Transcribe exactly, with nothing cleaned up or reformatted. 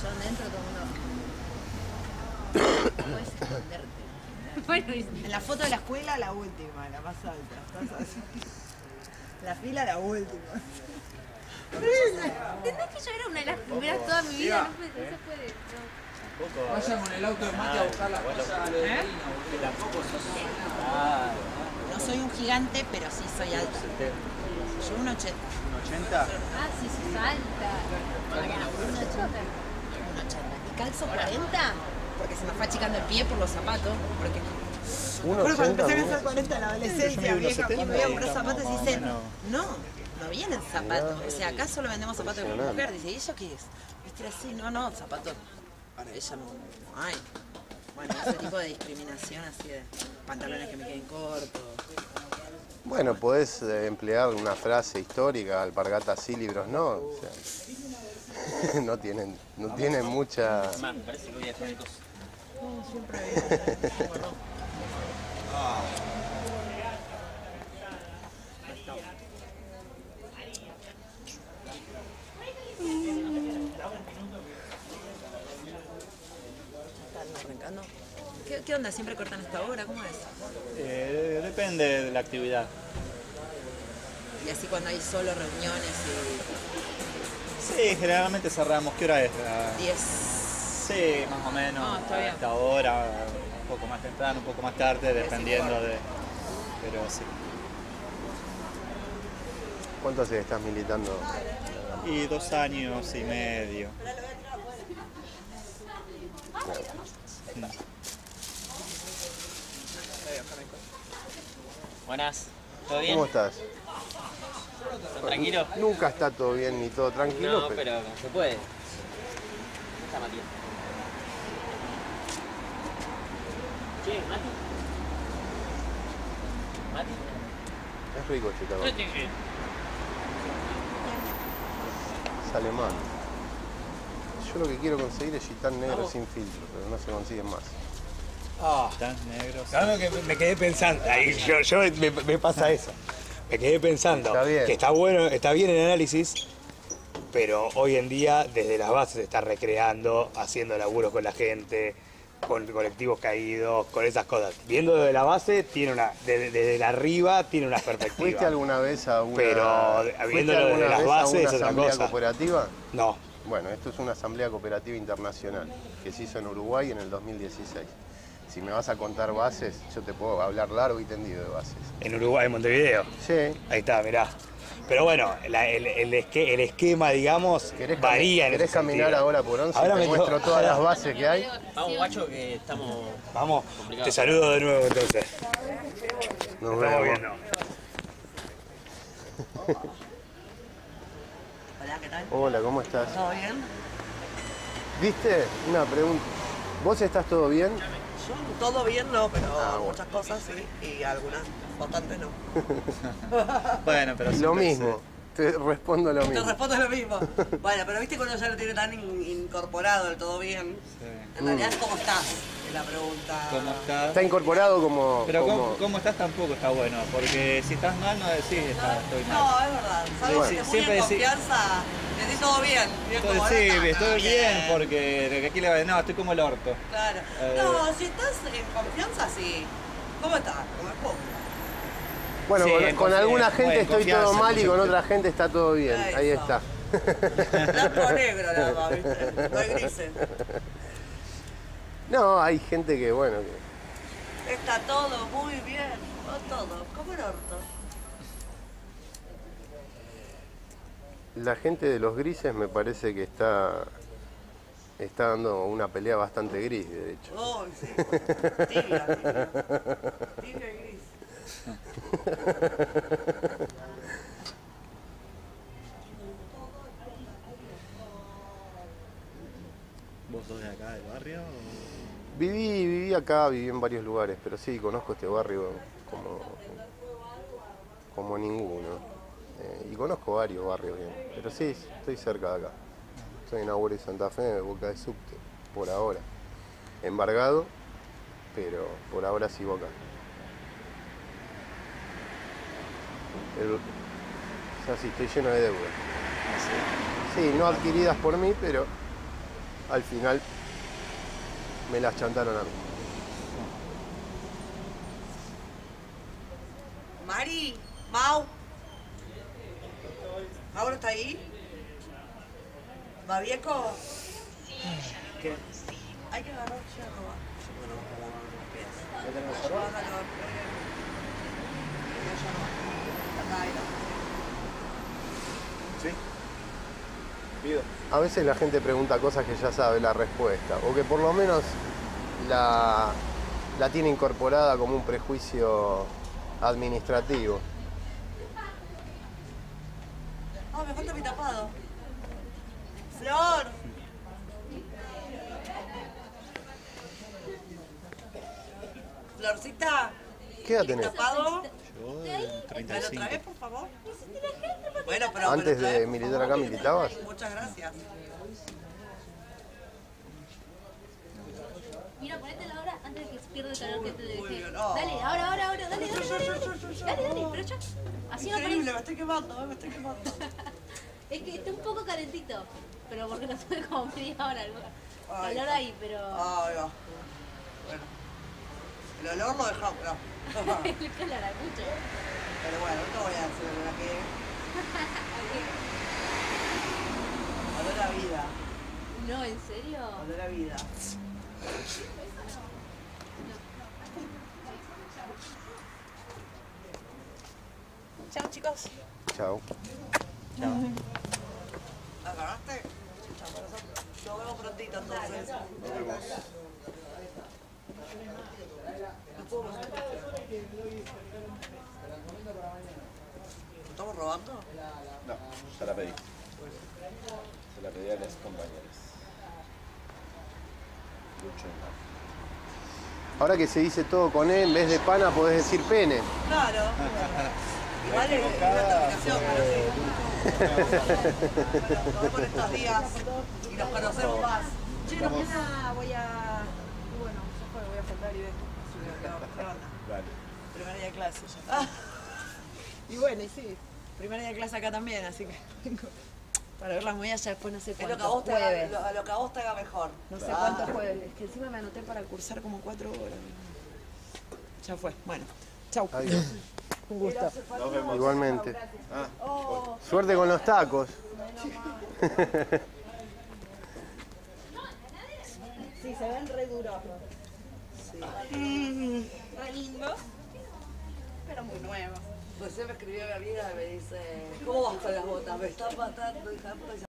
Yo dentro todo el mundo. Puedes esconderte. Bueno, en la foto de la escuela, la última, la más alta. Estás así. La fila, la última. ¿Entendés que yo era una de las primeras toda mi vida? No, no se puede. No. Vayan con el auto de Mati a buscar las cosas a lo de ¿Eh? que tampoco sos No soy un gigante, pero sí soy alta. Yo un ochenta. un ochenta. Ah, sí, sos alta. Un ochenta. Un ochenta. ¿Y calzo cuarenta? Porque se me fue achicando el pie por los zapatos. Porque... uno Bueno, cuando ochenta, empecé a vos. calzar cuarenta en la adolescencia, vieja, cuando voy a comprar zapatos y dicen, no, no vienen zapatos. O sea, acá solo vendemos zapatos de mujer. Dice, ¿y eso qué es? Viste así, no, no, zapatos para ella no, no hay. Bueno, ese tipo de discriminación así de pantalones que me queden cortos. Bueno, podés eh, emplear una frase histórica, alpargatas sí, libros no. O sea, no tienen, no tienen mucha... Me parece que voy a dejar cosas. No, siempre arrancando. ¿Qué, ¿Qué onda? ¿Siempre cortan esta hora? ¿Cómo es? Eh, depende de la actividad. Y así cuando hay solo reuniones Sí, generalmente cerramos. ¿Qué hora es? y diez. Sí, más o menos. Ah, está bien. A esta hora, un poco más temprano, un poco más tarde, dependiendo de... Pero sí. ¿Cuánto hace que estás militando? Y dos años y medio. Buenas, ¿todo bien? ¿Cómo estás? ¿Estás tranquilo? Nunca está todo bien ni todo tranquilo, No, pero... pero como se puede. ¿Dónde está Matías? Che, Mati. Mati. Es rico este tabaco. Es alemán. Yo lo que quiero conseguir es gitán negro sin filtro, pero no se consiguen más. Ah, Tan negro. claro que me quedé pensando, ahí yo, yo me, me pasa eso. Me quedé pensando Está bien. que está bueno, está bien el análisis, pero hoy en día desde las bases se está recreando, haciendo laburos con la gente, con colectivos caídos, con esas cosas. Viendo desde la base, tiene una, desde, desde la arriba tiene una perspectiva. ¿Fuiste alguna vez a una... Pero, ¿fuiste viéndolo desde alguna las vez a bases, una es otra asamblea cosa. cooperativa? No. Bueno, esto es una asamblea cooperativa internacional que se hizo en Uruguay en el dos mil dieciséis. Si me vas a contar bases, yo te puedo hablar largo y tendido de bases. En Uruguay, en Montevideo. Sí. Ahí está, mirá. Pero bueno, la- el, el esque- el esquema, digamos, ¿Querés, varía en ¿querés ese caminar sentido. ahora por once? Ahora Te me muestro quedo- todas las bases que hay. Vamos, guacho, que estamos... Vamos, Complicado. te saludo de nuevo entonces. Nos Estamos vemos. viendo. Hola, ¿qué tal? Hola, ¿cómo estás? ¿Todo bien? ¿Viste? Una pregunta. ¿Vos estás todo bien? Yo todo bien no, pero Ah, bueno. muchas cosas sí, y algunas bastantes no. Bueno, pero... Lo siempre mismo. Te respondo lo Te mismo. respondo lo mismo. Bueno, pero viste cuando ya lo tiene tan in- incorporado el todo bien. Sí. En realidad, ¿cómo estás? Es la pregunta. se- ¿Cómo estás? Está incorporado como... Pero como- ¿cómo, cómo estás tampoco está bueno, porque si estás mal no decís está- estoy mal. No, es verdad. Sabes Bueno. que muy Siempre en decí- confianza, decís todo bien. Y es Entonces como, sí, no, está estoy bien, porque de que aquí le va a decir, no, estoy como el orto. Claro. Eh. No, si estás en confianza, sí. ¿Cómo estás? Como el poco. Bueno, Sí, con, en con confi- alguna en- gente en estoy confianza, todo mal y mucho con mejor. otra gente está todo bien. Ahí Eso. está. Blanco o negro nada más, ¿viste? No hay grises. No, hay gente que, bueno, que... Está todo muy bien, o todo, como el orto. La gente de los grises me parece que está, está dando una pelea bastante gris, de hecho. Oh, sí, tibia, tibia. Tibia y gris. ¿Vos sos de acá del barrio? Viví, viví acá, viví en varios lugares, pero sí, conozco este barrio como, como ninguno. Eh, y conozco varios barrios bien, pero sí, estoy cerca de acá. Soy en Aguero y Santa Fe, Boca de Subte, por ahora. Embargado, pero por ahora sigo acá. El- o sea, sí, estoy lleno de deudas. Sí, no adquiridas por mí, pero al final me las chantaron a mí. Mari, Mau. ¿Mauro está ahí? ¿Va viejo? ¿Qué? Hay que agarrar hierro, va. Yo creo que no vamos a los pies. ¿Ya tenemos Yo cerrado? bájalo, eh. Yo ya no. Acá hay, ¿no? Sí. Pido. A veces la gente pregunta cosas que ya sabe la respuesta, o que por lo menos la, la tiene incorporada como un prejuicio administrativo. Ah, me falta mi tapado. ¡Flor! Florcita, ¿Qué edad ¿mi tenés? tapado? Yo treinta y ¿Dale otra cinco. vez, por favor? Bueno, pero... Antes pero otra de vez, por militar favor. acá, ¿militabas? Muchas gracias. Mira, ponete la hora antes de que se pierda el calor que te Muy dejé. bien, oh. Dale, ahora, ahora, ahora, dale, dale, dale, dale, dale, dale, pero ya, así no Increíble, me parece. estoy quemando, eh, me estoy quemando. Es que está un poco calentito, pero porque no tuve como media hora, algo. Ay, Calor ahí, pero... Ay, va. Bueno. El olor lo dejamos, no. El calor hay mucho. Pero bueno, no te voy a decir la que... Olor a vida, No, ¿en serio? olor a vida. Chao, chicos. Chao. ¿La agarraste? Chao, corazón. Nos vemos prontito, entonces. Nos vemos. ¿Nos puedo pasar? ¿Estamos robando? No, ya la pedí. Se la pedí a los compañeros. Lucho en la- Ahora que se dice todo con E, en vez de pana podés decir pene. Claro. Igual es una terminación, pero sí. Nos vemos en estos días y nos conocemos más. Che, mañana voy a... y bueno, yo fue, voy a faltar y vengo. Así que, ¿qué onda? Dale. Primer día de clase ya. Y bueno, y sí, primer día de clase acá también, así que vengo para ver las movidas ya después no sé Es lo que, a cuántos vos te haga, jueves. lo, lo que a vos te haga mejor. No sé cuántos jueves. Es que encima me anoté para cursar como cuatro horas. Ya fue. Bueno, chau. Adiós. Un gusto. Nos vemos. Igualmente. Ah, Suerte con los tacos. Sí, se ven re duros. Re lindos, pero muy nuevos. Recién me escribió mi amiga y me dice, ¿cómo vas con las botas? Me están matando, hija de puta.